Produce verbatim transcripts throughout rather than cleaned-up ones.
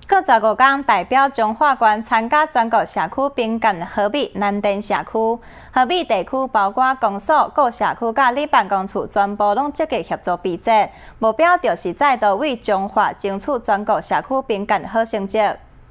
过十五天，代表彰化县参加全国社区评鉴河美南镇社区。河美地区包括公所、各社区甲里办公处，全部拢积极合作比赛，目标就是再度为彰化争取全国社区评鉴好成绩。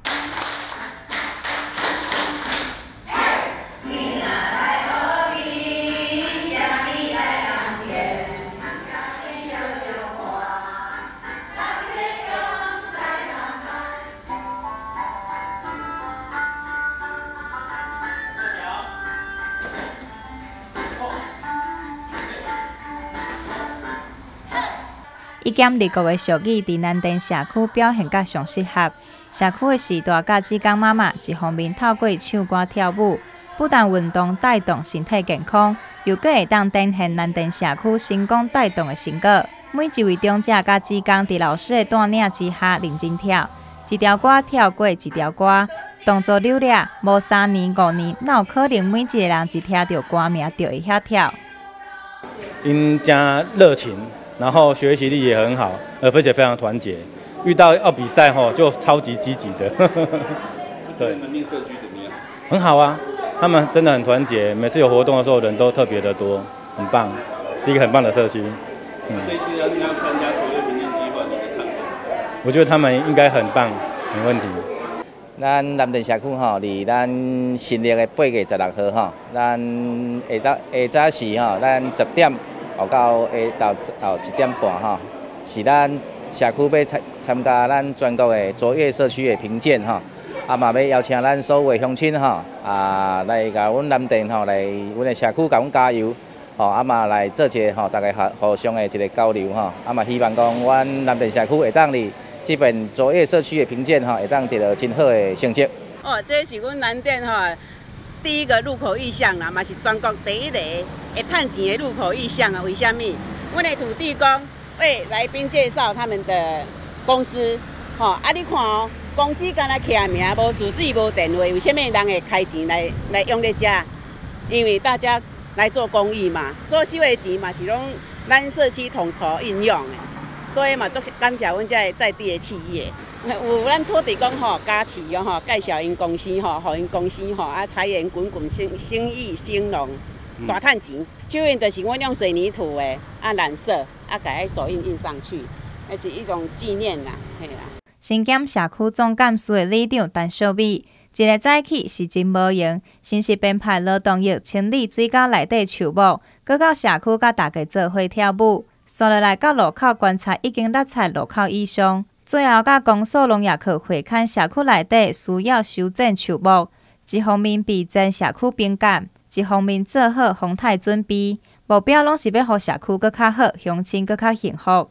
伊兼立国的俗语，伫南镇社区表现甲上适合。社区的时大甲志工妈妈一方面透过唱歌跳舞，不但运动带动身体健康，又阁会当展现南镇社区成功带动的成果。每一位长者甲志工伫老师的带领之下认真跳，一条歌跳过一条歌，动作流利，无三年五年，哪有可能每一个人一听到歌名就会晓跳？ 因真热情。 然后学习力也很好，而且非常团结。遇到要比赛吼，就超级积极的。对，门面社区怎么样？很好啊，他们真的很团结。每次有活动的时候，人都特别的多，很棒，是一个很棒的社区。嗯。这次要要参加卓越评鉴计划，你的看法？我觉得他们应该很棒，没问题。 咱南镇社区吼，离咱新历的八月十六号吼，咱下早下早时吼，咱十点。 后到下到后一点半吼，是咱社区要参参加咱全国的卓越社区的评鉴吼，啊嘛要邀请咱所有的乡亲吼，啊来甲阮南镇吼来阮的社区甲阮加油，吼啊嘛来做一个吼，大家互互相的一个交流吼，啊嘛希望讲阮南镇社区会当哩这份卓越社区的评鉴吼，会当得到真好的成绩。 哦，这是阮南镇吼。 第一个入口意向啦，嘛是全国第一个会赚钱的入口意向啊！为什么？阮的土地公为来宾介绍他们的公司，吼啊！你看哦，公司敢若起名无住址无电话，为什么人会开钱来来用咧遮？因为大家来做公益嘛，所收的钱嘛是拢咱社区统筹运用的，所以嘛足感谢阮遮在地的企业。 有咱土地公吼加持哦吼，介绍因公司吼，互因公司吼啊财源滚滚，生生意兴隆，大赚钱。手印就是阮用水泥土的啊染色啊，改迄手印印上去，那是一种纪念啦，嘿啦。 身兼社区总干事的理长陈秀美，一个早起是真无闲，先是编排劳动役清理水沟内底树木，搁到社区甲大家做伙跳舞，刷落来到路口观察已经落采路口以上。 最后，甲公所农业课会看社区内底需要修整树木，一方面备战社区评鉴，一方面做好风台准备，目标拢是要互社区搁较好，乡亲搁较幸福。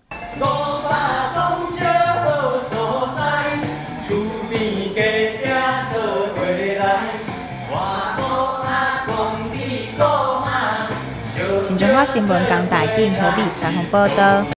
新中华新闻江大景河美采访报道。